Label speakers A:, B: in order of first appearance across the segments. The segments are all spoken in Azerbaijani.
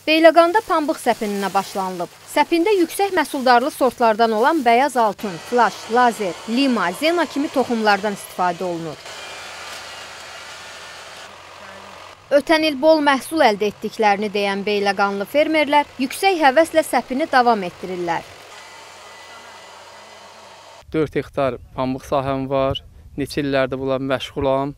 A: Beyləqanda pambıq səpinə başlanılıb. Səpində yüksək məhsuldarlı sortlardan olan bəyaz altın, flaş, lazer, lima, zena kimi toxumlardan istifadə olunur. Ötən il bol məhsul əldə etdiklərini deyən Beyləqanlı fermerlər yüksək həvəslə səpini davam etdirirlər.
B: 4 hektar pambıq sahəm var, neçə illərdir bunlar məşğulam.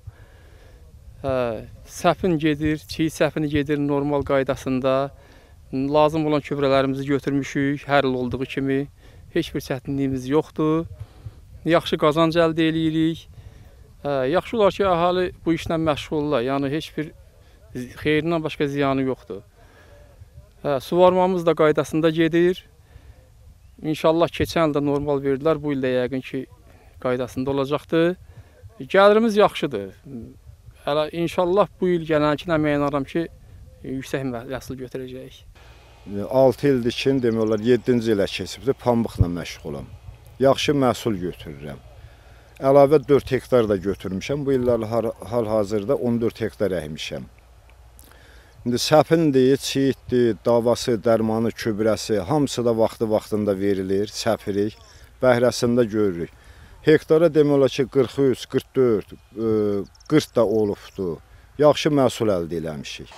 B: Səpin gedir, çiğ səpini gedir normal qaydasında. Lazım olan kövrələrimizi götürmüşük, hər il olduğu kimi. Heç bir çətinliyimiz yoxdur. Yaxşı qazanc əldə edirik. Yaxşı olar ki, əhali bu işlə məşğullar. Yəni, heç bir xeyrindən başqa ziyanı yoxdur. Suvarmamız da qaydasında gedir. İnşallah keçən ildə normal verdilər, bu ildə yəqin ki, qaydasında olacaqdır. Gəlirimiz yaxşıdır. İnşallah bu il gələnkin əməyinaram ki, yüksək məhsul götürəcəyik.
C: 6 ildir ki, demək olar 7-ci ilə keçibdir, pambıqla məşğulam. Yaxşı məhsul götürürəm. Əlavə 4 hektar da götürmüşəm. Bu illər hal-hazırda 14 hektar əkmişəm. İndi səpindir, çiğitdir, davası, dərmanı, kübrəsi, hamısı da vaxtında verilir, səpirik, bəhrəsində görürük. Hektara demək olar ki, 43, 44, 40 da olubdur. Yaxşı məhsul əldə eləmişik.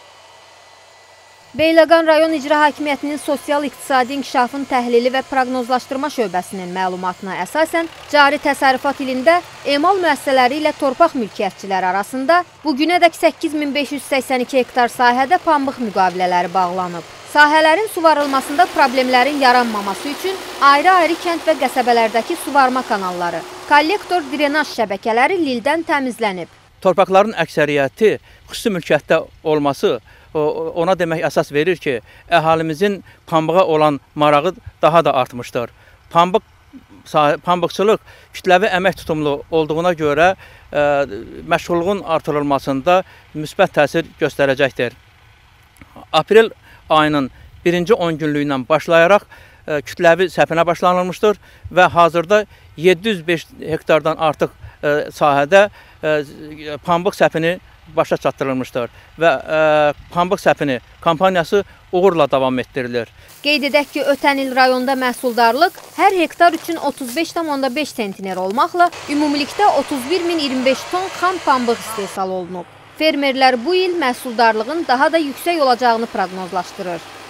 A: Beyləqan rayon icra hakimiyyətinin sosial-iqtisadi inkişafın təhlili və proqnozlaşdırma şöbəsinin məlumatına əsasən, cari təsərrüfat ilində emal müəssisələri ilə torpaq mülkiyyətçiləri arasında bugünədək 8582 hektar sahədə pambıq müqavilələri bağlanıb. Sahələrin suvarılmasında problemlərin yaranmaması üçün ayrı-ayrı kənd və qəsəbələrdəki suvarma kanalları, kollektor drenaj şəbəkələri lildən təmizlənib.
D: Torpaqların əksəriyyəti xüsusi mülkiyyətdə olması ona demək əsas verir ki, əhalimizin pambığa olan marağı daha da artmışdır. Pambıqçılıq kütləvi əmək tutumlu olduğuna görə məşğulluğun artırılmasında müsbət təsir göstərəcəkdir. Aprel ayının 1-ci 10 günlüyündən başlayaraq kütləvi səpinə başlanılmışdır və hazırda 705 hektardan artıq sahədə pambıq səpini başa çatdırılmışdır və pambıq səpini kampaniyası uğurla davam etdirilir.
A: Qeyd edək ki, ötən il rayonda məhsuldarlıq hər hektar üçün 35,5 sentiner olmaqla ümumilikdə 31.025 ton xam pambıq istehsal olunub. Fermerlər bu il məhsuldarlığın daha da yüksək olacağını proqnozlaşdırır.